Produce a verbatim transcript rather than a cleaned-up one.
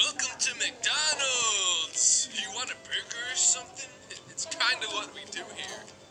Welcome to McDonald's! You want a burger or something? It's kind of what we do here.